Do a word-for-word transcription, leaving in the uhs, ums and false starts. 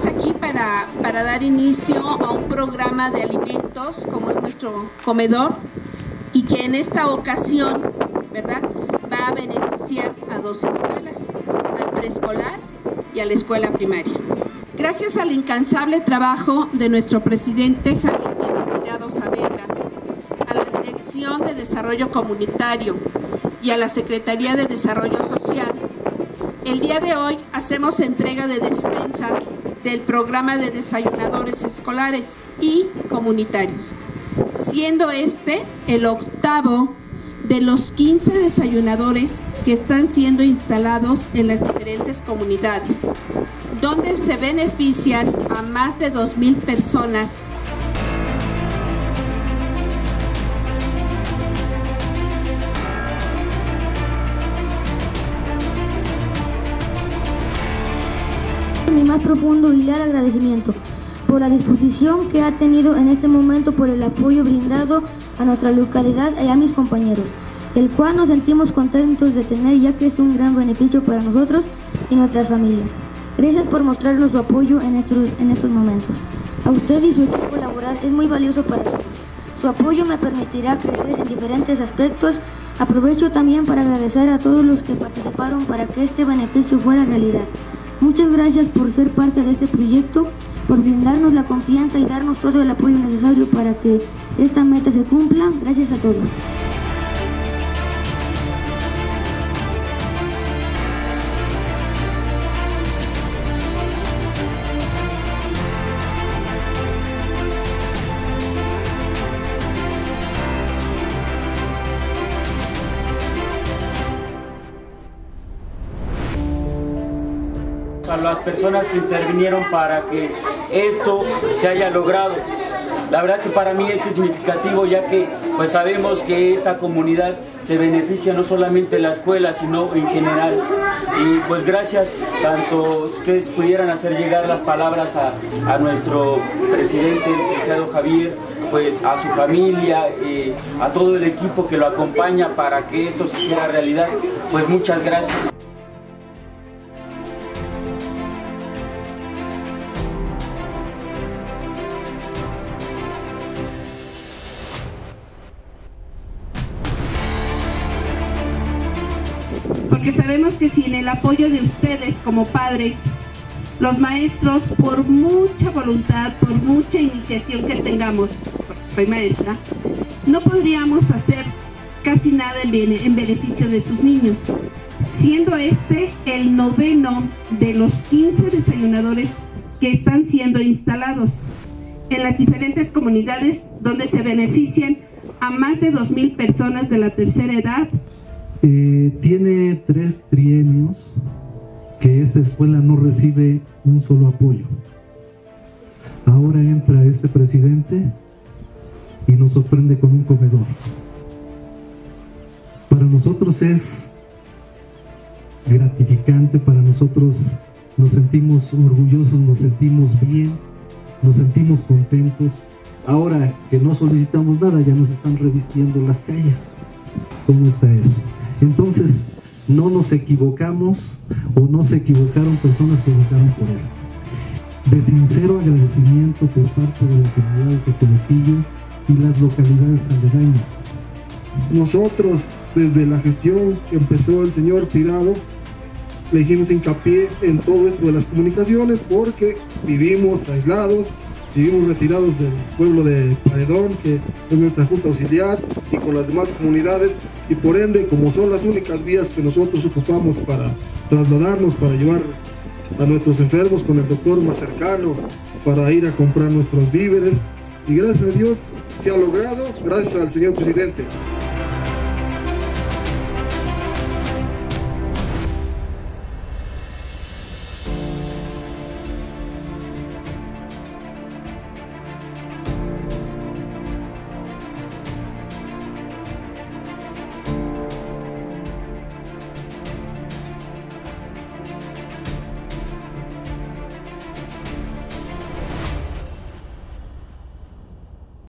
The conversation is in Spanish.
aquí para, para dar inicio a un programa de alimentos como es nuestro comedor y que en esta ocasión, ¿verdad?, va a beneficiar a dos escuelas, al preescolar y a la escuela primaria. Gracias al incansable trabajo de nuestro presidente Javier Tirado Saavedra, a la Dirección de Desarrollo Comunitario y a la Secretaría de Desarrollo Social, el día de hoy hacemos entrega de despensas del programa de desayunadores escolares y comunitarios, siendo este el octavo de los quince desayunadores que están siendo instalados en las diferentes comunidades, donde se benefician a más de dos mil personas. Mi más profundo y leal agradecimiento por la disposición que ha tenido en este momento, por el apoyo brindado a nuestra localidad y a mis compañeros, el cual nos sentimos contentos de tener, ya que es un gran beneficio para nosotros y nuestras familias. Gracias por mostrarnos su apoyo en estos, en estos momentos. A usted y su equipo laboral es muy valioso para nosotros. Su apoyo me permitirá crecer en diferentes aspectos. Aprovecho también para agradecer a todos los que participaron para que este beneficio fuera realidad. Muchas gracias por ser parte de este proyecto, por brindarnos la confianza y darnos todo el apoyo necesario para que esta meta se cumpla. Gracias a todos. A las personas que intervinieron para que esto se haya logrado. La verdad que para mí es significativo, ya que pues sabemos que esta comunidad se beneficia no solamente de la escuela, sino en general. Y pues gracias, tanto ustedes pudieran hacer llegar las palabras a, a nuestro presidente, el licenciado Javier, pues a su familia, eh, a todo el equipo que lo acompaña para que esto se hiciera realidad. Pues muchas gracias. Porque sabemos que sin el apoyo de ustedes como padres, los maestros, por mucha voluntad, por mucha iniciación que tengamos, porque soy maestra, no podríamos hacer casi nada en beneficio de sus niños, siendo este el noveno de los quince desayunadores que están siendo instalados en las diferentes comunidades, donde se benefician a más de dos mil personas de la tercera edad. Eh, tiene tres trienios que esta escuela no recibe un solo apoyo. Ahora entra este presidente y nos sorprende con un comedor. Para nosotros es gratificante, para nosotros nos sentimos orgullosos, nos sentimos bien, nos sentimos contentos. Ahora que no solicitamos nada, ya nos están revistiendo las calles. ¿Cómo está eso? Entonces, no nos equivocamos o no se equivocaron personas que votaron por él. De sincero agradecimiento por parte de la comunidad de Coletillo y las localidades aledañas. Nosotros, desde la gestión que empezó el señor Tirado, le hicimos hincapié en todo esto de las comunicaciones, porque vivimos aislados, vivimos retirados del pueblo de Paredón, que es nuestra junta auxiliar, y con las demás comunidades, y por ende, como son las únicas vías que nosotros ocupamos para trasladarnos, para llevar a nuestros enfermos con el doctor más cercano, para ir a comprar nuestros víveres, y gracias a Dios se ha logrado, gracias al señor presidente.